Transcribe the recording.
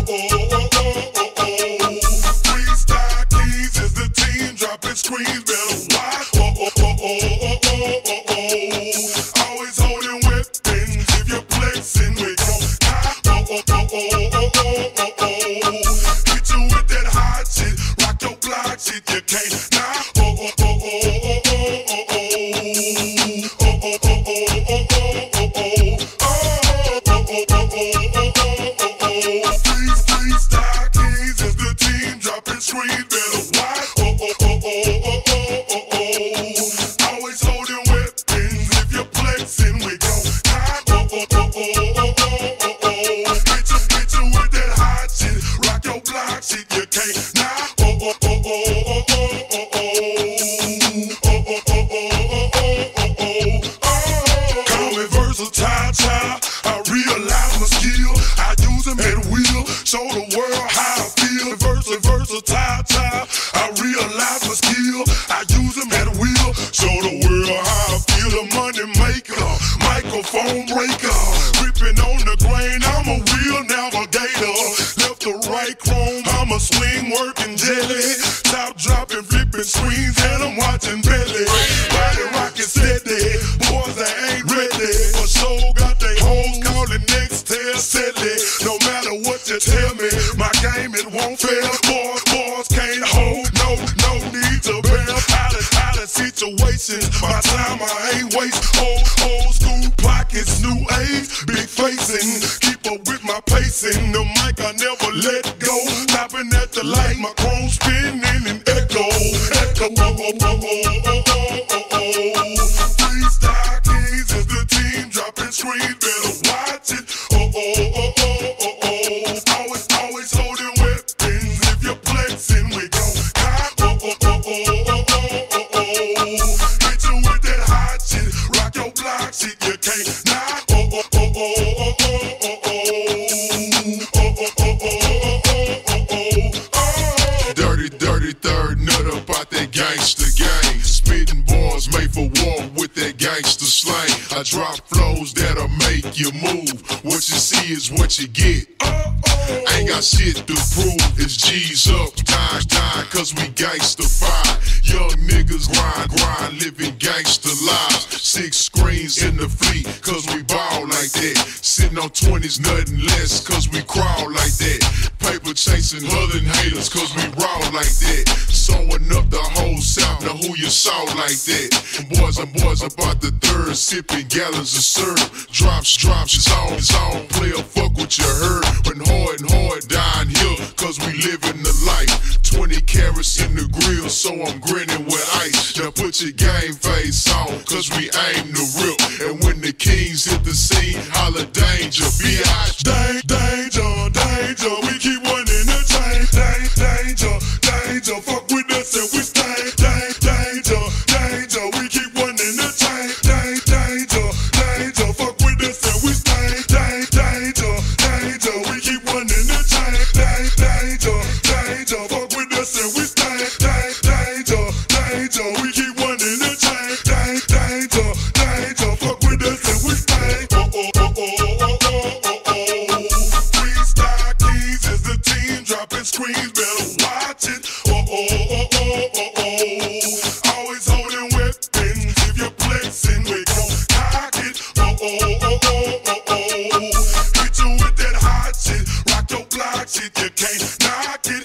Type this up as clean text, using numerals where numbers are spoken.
Freestyle Kings is the team dropping screens, better watch. Always holding weapons if you're flexing, we gon' die. Hit you with that hot shit, rock your block shit, you can't die. Freestyle Kings is the team dropping screens, better watch. Always holding weapons if you're flexing, we gon' die. Hit you with that hot shit, rock your block shit, you can't die. Call me versatile child, I realize my skill, I use them at will, show the world how I feel. Versatile child, I realize my skill, I use them at will, show the world how I feel. A money maker, microphone breaker, gripping on the grain, I'm a real navigator. Left to right chrome, I'm a swing working jelly, top dropping, flipping screens, and I'm watching belly. Body rocking steady, boys that ain't ready. For sure got they hoes calling next tell silly. No matter what you tell me, my game it won't fail. Boys can't hold, no need to bail. Out of situations, my time I ain't waste. Old school pockets, new age, big facing. Keep up with my pacing, the mic I never let go. Stopping at the light, my chrome spinning and echo. Freestyle Kings is the team dropping screens, better watch it. Always holding weapons if you're flexing, we gon' die. Hit you with that hot shit, rock your block shit, you can't die. Dirty third nut up out that gangster gang. Spitting bars made for war with that gangster slang. I drop flows that'll make you move. What you see is what you get. Ain't got shit to prove. It's G's up, die, cause we gangsta-fied. Young niggas grind, living gangsta lives. 6 screens in the fleet, cause we ball like that. Sitting on 20s, nothing less, cause we crawl like that. Paper chasing, huddling haters, cause we raw like that. Sewing up the whole South, now who you saw like that? Boys about the third, sipping gallons of syrup. Drops, it's on, player, fuck what you heard. When hard down here, cause we living the life. 20 carats in the grill, so I'm grinning with ice. Now put your game face on, cause we aim to rip. And when the Kings hit the scene, holla danger, B.I.G. Danger, we keep one in the chain. Danger, fuck with us and we stay. Danger, we keep one in the chain. Danger, fuck with us and we stay. Danger, we keep one in the chain. Danger, fuck with us and we stay. Danger, we keep one in the chain. Danger, fuck with us and we stay. Freestyle Kings is the team dropping screens, better watch it. Always holding weapons if you're flexing, we gon' cock it. Hit you with that hot shit, rock your block shit, you can't knock it.